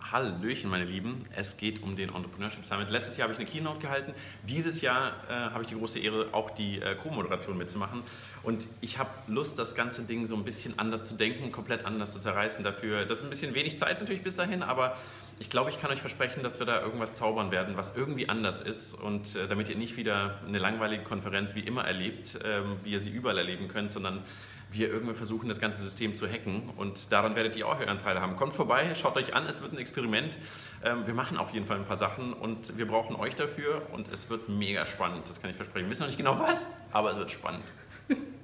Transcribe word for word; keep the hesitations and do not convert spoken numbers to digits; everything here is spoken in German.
Hallöchen, meine Lieben. Es geht um den Entrepreneurship Summit. Letztes Jahr habe ich eine Keynote gehalten. Dieses Jahr äh, habe ich die große Ehre, auch die äh, Co-Moderation mitzumachen. Und ich habe Lust, das ganze Ding so ein bisschen anders zu denken, komplett anders zu zerreißen. Dafür, das ist ein bisschen wenig Zeit natürlich bis dahin, aber ich glaube, ich kann euch versprechen, dass wir da irgendwas zaubern werden, was irgendwie anders ist. Und äh, damit ihr nicht wieder eine langweilige Konferenz wie immer erlebt, äh, wie ihr sie überall erleben könnt, sondern wir irgendwie versuchen, das ganze System zu hacken, und daran werdet ihr auch euren Teil haben. Kommt vorbei, schaut euch an, es wird ein Experiment. Wir machen auf jeden Fall ein paar Sachen und wir brauchen euch dafür, und es wird mega spannend, das kann ich versprechen. Wir wissen noch nicht genau was, aber es wird spannend.